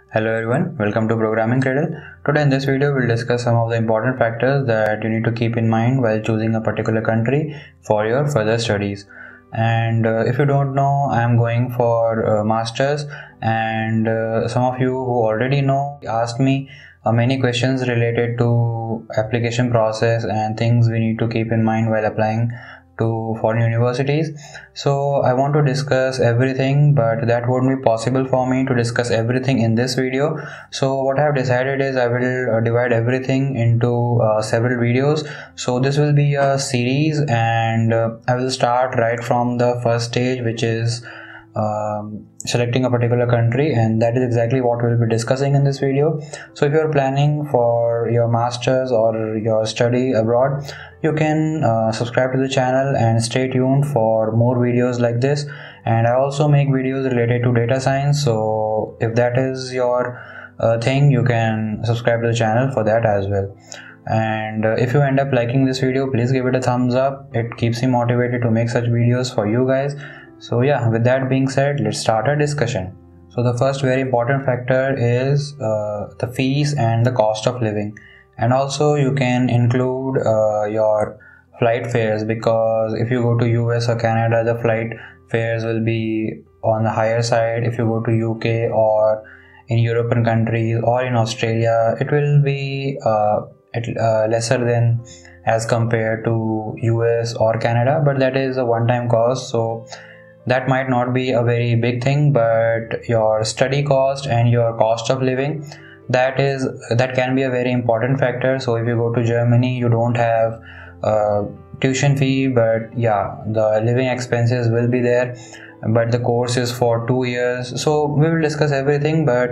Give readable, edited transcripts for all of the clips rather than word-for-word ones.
Hello everyone, welcome to Programming Cradle. Today in this video we'll discuss some of the important factors that you need to keep in mind while choosing a particular country for your further studies. And if you don't know, I am going for masters, and some of you who already know asked me many questions related to application process and things we need to keep in mind while applying to foreign universities. So I want to discuss everything, but that won't be possible for me to discuss everything in this video. So what I have decided is I will divide everything into several videos. So this will be a series, and I will start right from the first stage, which is selecting a particular country, and that is exactly what we'll be discussing in this video. So if you're planning for your masters or your study abroad, you can subscribe to the channel and stay tuned for more videos like this. And I also make videos related to data science, so if that is your thing, you can subscribe to the channel for that as well. And if you end up liking this video, please give it a thumbs up. It keeps me motivated to make such videos for you guys. So yeah, with that being said, let's start our discussion. So the first very important factor is the fees and the cost of living, and also you can include your flight fares, because if you go to US or Canada, the flight fares will be on the higher side. If you go to UK or in European countries or in Australia, it will be lesser than as compared to US or Canada, but that is a one-time cost, so that might not be a very big thing. But your study cost and your cost of living, that can be a very important factor. So if you go to Germany, you don't have tuition fee, but yeah, the living expenses will be there, but the course is for 2 years. So we will discuss everything, but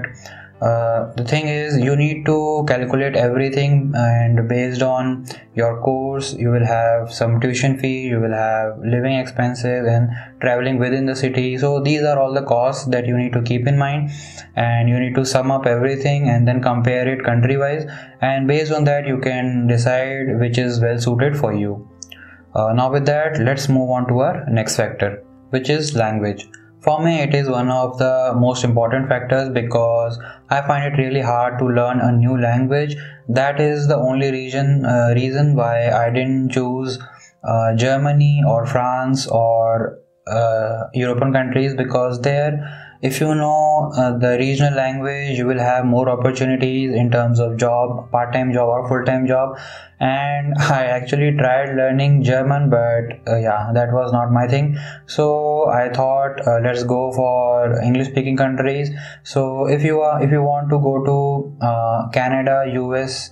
the thing is, you need to calculate everything, and based on your course you will have some tuition fee, you will have living expenses and traveling within the city. So these are all the costs that you need to keep in mind, and you need to sum up everything and then compare it country wise, and based on that you can decide which is well suited for you. Now with that, let's move on to our next factor, which is language. For me, it is one of the most important factors, because I find it really hard to learn a new language. That is the only reason why I didn't choose Germany or France or European countries, because there, if you know the regional language, you will have more opportunities in terms of job, part-time job or full-time job. And I actually tried learning German, but yeah, that was not my thing. So I thought, let's go for English-speaking countries. So if you want to go to Canada, US,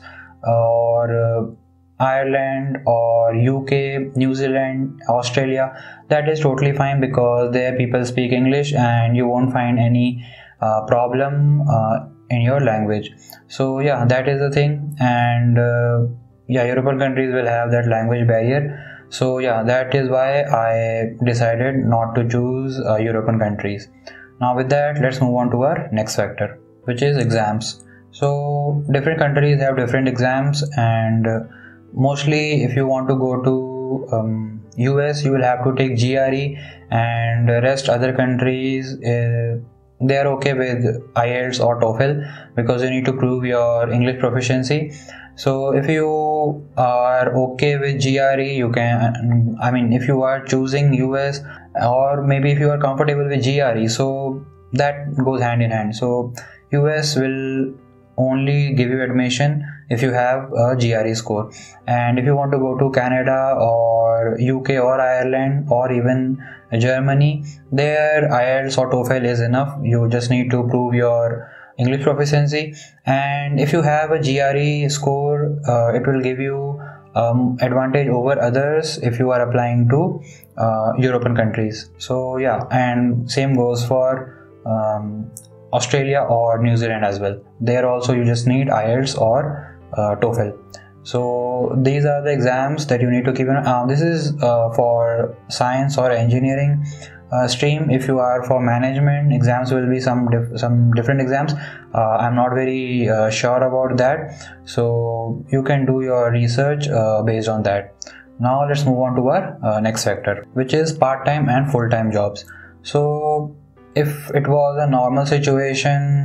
or Ireland or UK, New Zealand, Australia, that is totally fine, because there people speak English and you won't find any problem in your language. So yeah, that is the thing. And yeah, European countries will have that language barrier. So yeah, that is why I decided not to choose European countries. Now with that, let's move on to our next factor, which is exams. So different countries have different exams, and mostly if you want to go to US, you will have to take GRE, and the rest other countries they are okay with IELTS or TOEFL, because you need to prove your English proficiency. So if you are okay with GRE, you can, if you are choosing US, or maybe if you are comfortable with GRE, so that goes hand in hand. So US will only give you admission if you have a GRE score, and if you want to go to Canada or UK or Ireland or even Germany, there IELTS or TOEFL is enough. You just need to prove your English proficiency, and if you have a GRE score, it will give you advantage over others if you are applying to European countries. So yeah, and same goes for Australia or New Zealand as well. There also you just need IELTS or TOEFL. So these are the exams that you need to keep in mind. This is for science or engineering stream. If you are for management, exams will be some different exams. I'm not very sure about that, so you can do your research based on that. Now let's move on to our next factor, which is part-time and full-time jobs. So if it was a normal situation,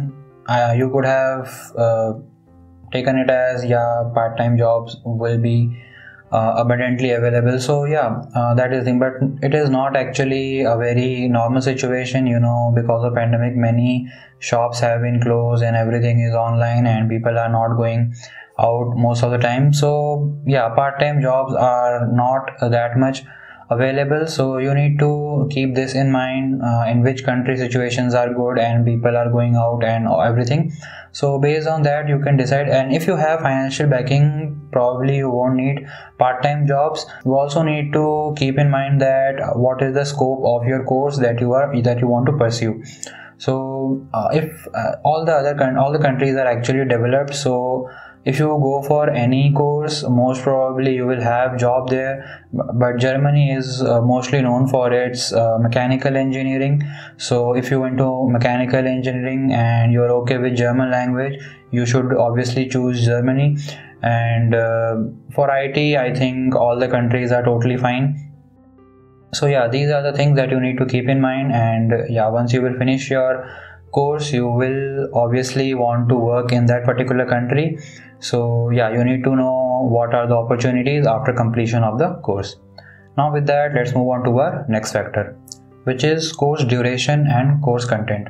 you could have taken it as, yeah, part-time jobs will be abundantly available. So yeah, that is the thing, but it is not actually a very normal situation, you know. Because of pandemic, many shops have been closed and everything is online and people are not going out most of the time. So yeah, part-time jobs are not that much available. So you need to keep this in mind, in which country situations are good and people are going out and everything. So based on that you can decide. And if you have financial backing, probably you won't need part-time jobs. You also need to keep in mind that what is the scope of your course that you want to pursue. So if all the countries are actually developed, so if you go for any course, most probably you will have job there. But Germany is mostly known for its mechanical engineering. So if you went to mechanical engineering and you're okay with German language, you should obviously choose Germany. And for IT, I think all the countries are totally fine. So yeah, these are the things that you need to keep in mind. And yeah, once you will finish your course, you will obviously want to work in that particular country. So yeah, you need to know what are the opportunities after completion of the course. Now with that, let's move on to our next factor, which is course duration and course content.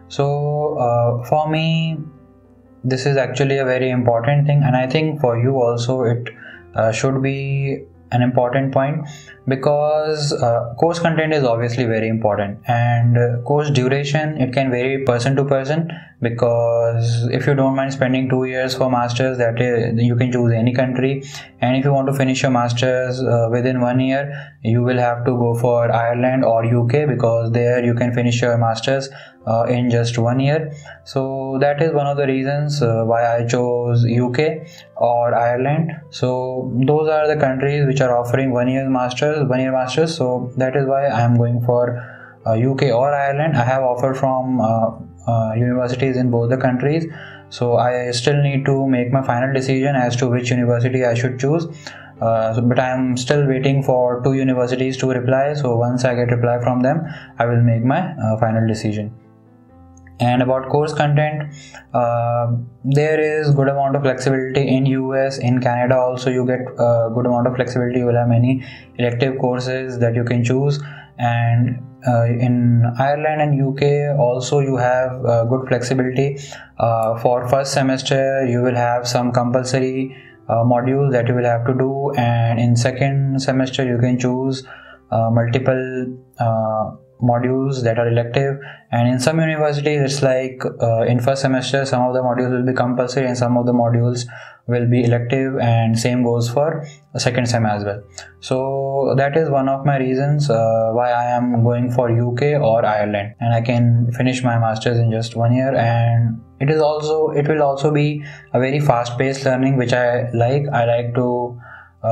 So for me, this is actually a very important thing, and I think for you also it should be an important point, because course content is obviously very important. And course duration, it can vary person to person, because if you don't mind spending 2 years for masters, that is, you can choose any country. And if you want to finish your masters within 1 year, you will have to go for Ireland or UK, because there you can finish your masters in just 1 year. So that is one of the reasons why I chose UK or Ireland. So those are the countries which are offering 1 year masters. So that is why I am going for UK or Ireland. I have offer from universities in both the countries. So I still need to make my final decision as to which university I should choose. But I am still waiting for 2 universities to reply. So once I get reply from them, I will make my final decision. And about course content, there is good amount of flexibility in US. In Canada also you get good amount of flexibility. You will have many elective courses that you can choose. And in Ireland and UK also you have good flexibility. For first semester you will have some compulsory modules that you will have to do, and in second semester you can choose multiple modules that are elective. And in some universities it's like in first semester some of the modules will be compulsory and some of the modules will be elective, and same goes for second sem as well. So that is one of my reasons why I am going for UK or Ireland, and I can finish my masters in just 1 year. And it will also be a very fast paced learning, which I like to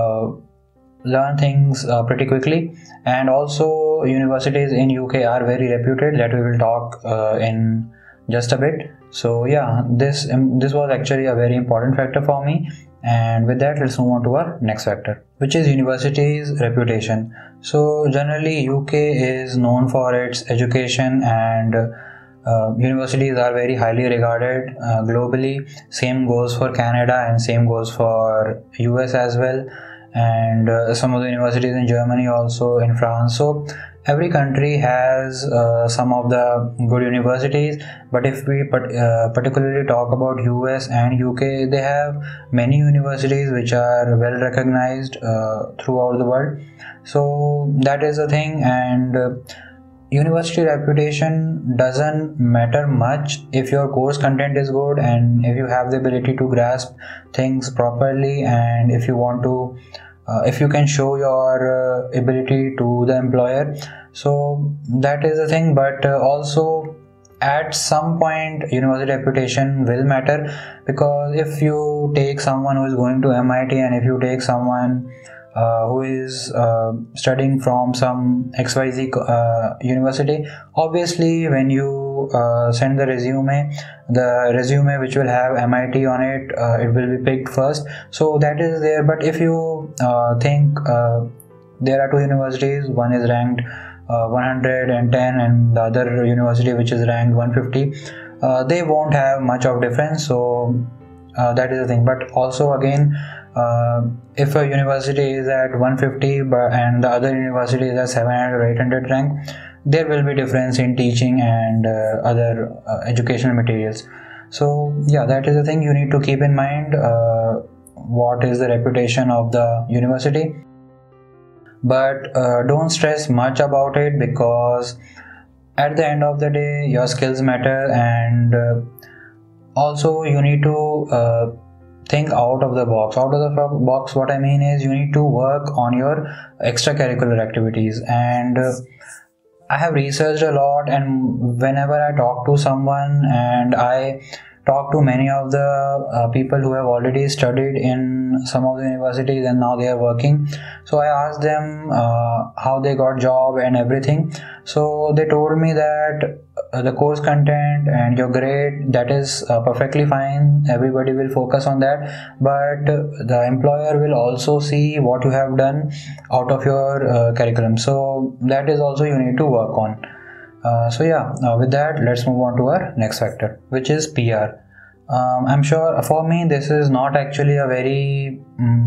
learn things pretty quickly. And also universities in UK are very reputed, that we will talk in just a bit. So yeah, this was actually a very important factor for me. And with that, let's move on to our next factor, which is universities' reputation. So generally UK is known for its education, and universities are very highly regarded globally. Same goes for Canada and same goes for US as well. And some of the universities in Germany, also in France. So every country has some of the good universities. But if we particularly talk about US and UK, they have many universities which are well recognized throughout the world. So that is the thing. And university reputation doesn't matter much if your course content is good, and if you have the ability to grasp things properly, and if you want to if you can show your ability to the employer. So that is the thing. But also at some point university reputation will matter, because if you take someone who is going to MIT, and if you take someone who is studying from some XYZ university, obviously when you send the resume which will have MIT on it, it will be picked first. So that is there. But if you think there are 2 universities, one is ranked 110 and the other university which is ranked 150, they won't have much of difference. So that is the thing. But also again, if a university is at 150 and the other university is at 700 or 800 rank, there will be difference in teaching and other educational materials. So yeah, that is the thing you need to keep in mind. What is the reputation of the university, but don't stress much about it, because at the end of the day your skills matter. And also you need to think out of the box. What I mean is, you need to work on your extracurricular activities. And I have researched a lot, and whenever I talk to someone, and I talk to many of the people who have already studied in some of the universities and now they are working, so I asked them how they got job and everything. So they told me that the course content and your grade, that is perfectly fine, everybody will focus on that, but the employer will also see what you have done out of your curriculum. So that is also you need to work on. So yeah, with that, let's move on to our next factor, which is PR. I'm sure for me this is not actually a very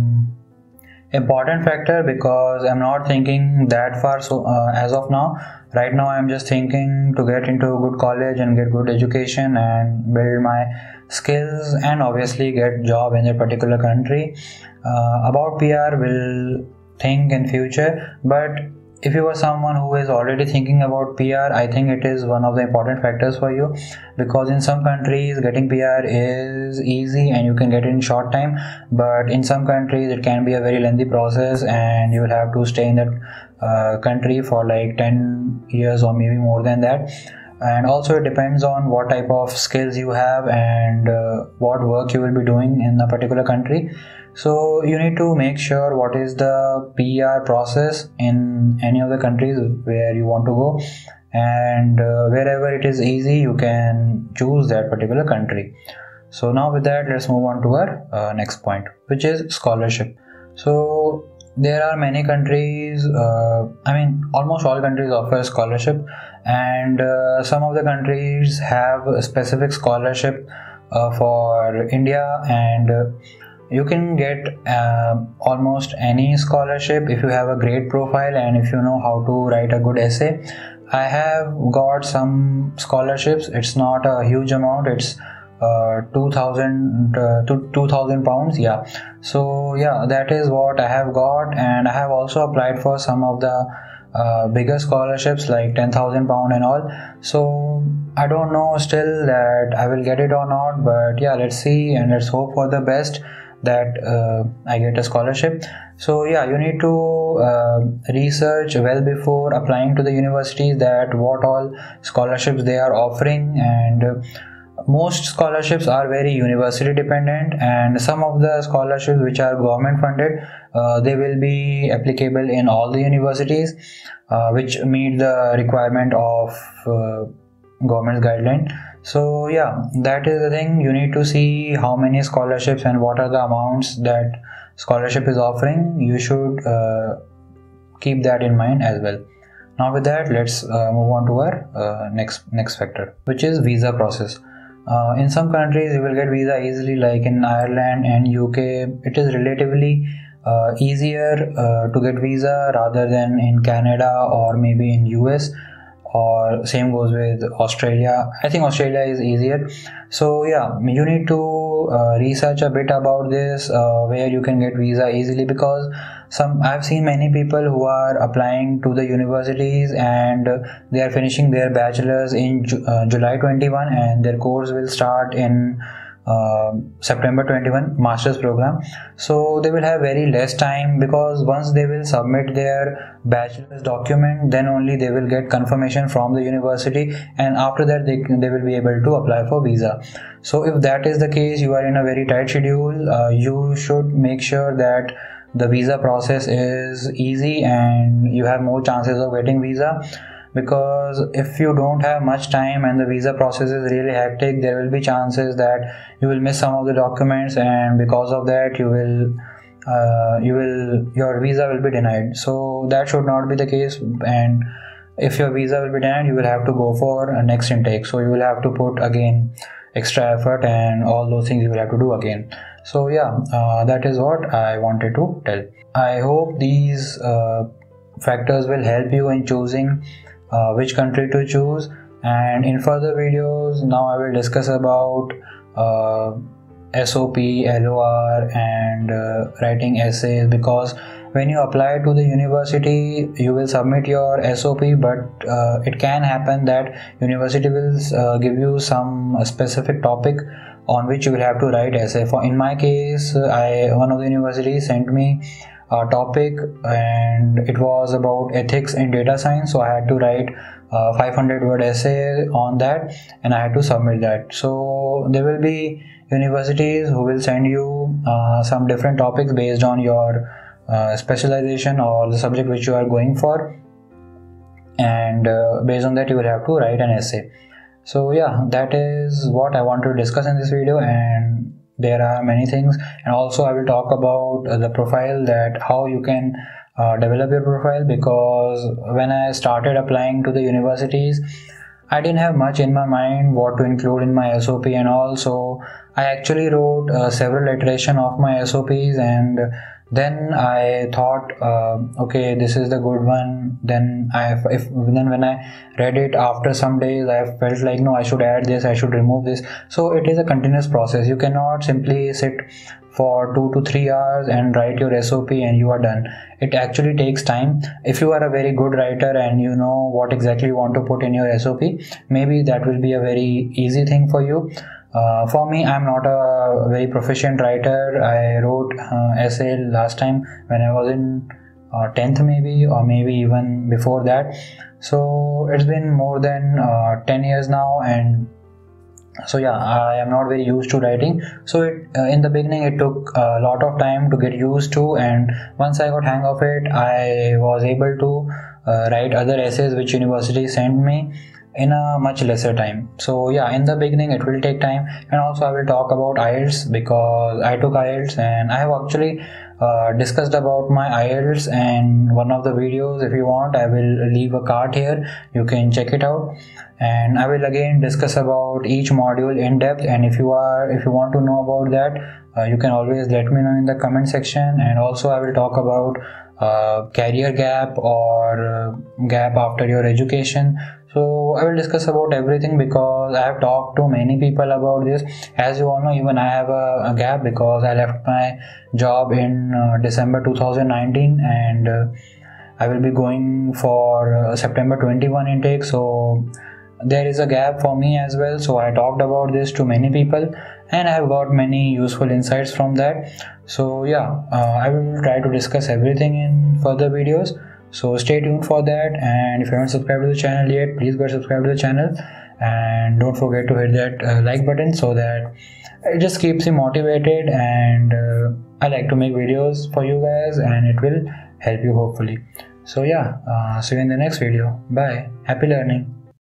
important factor, because I'm not thinking that far. So as of now, right now I'm just thinking to get into a good college and get good education and build my skills and obviously get job in a particular country. About PR will think in future, but if you are someone who is already thinking about PR, I think it is one of the important factors for you, because in some countries getting PR is easy and you can get it in short time, but in some countries it can be a very lengthy process and you will have to stay in that country for like 10 years or maybe more than that. And also it depends on what type of skills you have and what work you will be doing in a particular country. So you need to make sure what is the PR process in any of the countries where you want to go, and wherever it is easy you can choose that particular country. So now with that, let's move on to our next point, which is scholarship. So there are many countries, almost all countries offer scholarship, and some of the countries have a specific scholarship for India, and you can get almost any scholarship if you have a great profile and if you know how to write a good essay. I have got some scholarships. It's not a huge amount. It's 2,000 to 2,000 pounds. Yeah. So yeah, that is what I have got, and I have also applied for some of the bigger scholarships like 10,000 pound and all. So I don't know still that I will get it or not, but yeah, let's see and let's hope for the best that I get a scholarship. So yeah, you need to research well before applying to the universities that what all scholarships they are offering, and most scholarships are very university dependent, and some of the scholarships which are government funded, they will be applicable in all the universities which meet the requirement of government's guideline. So yeah, that is the thing. You need to see how many scholarships and what are the amounts that scholarship is offering. You should keep that in mind as well. Now with that, let's move on to our next factor, which is visa process. In some countries you will get visa easily, like in Ireland and UK. It is relatively easier to get visa rather than in Canada or maybe in US, or same goes with Australia. I think Australia is easier. So yeah, you need to research a bit about this, where you can get visa easily, because I've seen many people who are applying to the universities and they are finishing their bachelor's in July 21, and their course will start in September 21, master's program. So they will have very less time, because once they will submit their bachelor's document, then only they will get confirmation from the university, and after that they will be able to apply for visa. So if that is the case, you are in a very tight schedule, you should make sure that the visa process is easy and you have more chances of getting visa. Because if you don't have much time and the visa process is really hectic, there will be chances that you will miss some of the documents, and because of that your visa will be denied. So that should not be the case. And if your visa will be denied, you will have to go for a next intake, so you will have to put again extra effort and all those things you will have to do again. So yeah, that is what I wanted to tell. I hope these factors will help you in choosing which country to choose, and in further videos now I will discuss about SOP, LOR and writing essays, because when you apply to the university you will submit your SOP, but it can happen that university will give you some specific topic on which you will have to write essay. For in my case, one of the universities sent me a topic and it was about ethics in data science, so I had to write 500-word essay on that and I had to submit that. So there will be universities who will send you some different topics based on your specialization or the subject which you are going for, and based on that you will have to write an essay. So yeah, that is what I want to discuss in this video, and there are many things, and also I will talk about the profile, that how you can develop your profile, because when I started applying to the universities I didn't have much in my mind what to include in my SOP, and also I actually wrote several iterations of my SOPs, and then I thought okay, this is the good one. Then when I read it after some days, I felt like no, I should add this, I should remove this. So it is a continuous process. You cannot simply sit for 2 to 3 hours and write your SOP and you are done. It actually takes time. If you are a very good writer and you know what exactly you want to put in your SOP, maybe that will be a very easy thing for you. For me, I'm not a very proficient writer. I wrote essay last time when I was in 10th maybe, or maybe even before that. So it's been more than 10 years now, and so yeah, I am not very used to writing. So in the beginning it took a lot of time to get used to, and once I got hang of it, I was able to write other essays which university sent me in a much lesser time. So yeah, in the beginning it will take time. And also I will talk about IELTS, because I took IELTS and I have actually discussed about my IELTS and one of the videos. If you want, I will leave a card here, you can check it out, and I will again discuss about each module in depth. And if you want to know about that, you can always let me know in the comment section. And also I will talk about career gap or gap after your education. So I will discuss about everything, because I have talked to many people about this. As you all know, even I have a gap, because I left my job in December 2019 and I will be going for September 21 intake. So there is a gap for me as well. So I talked about this to many people and I have got many useful insights from that. So yeah, I will try to discuss everything in further videos. So stay tuned for that, and if you haven't subscribed to the channel yet, please go subscribe to the channel, and don't forget to hit that like button, so that it just keeps you motivated. And I like to make videos for you guys and it will help you hopefully. So yeah, see you in the next video. Bye. Happy learning.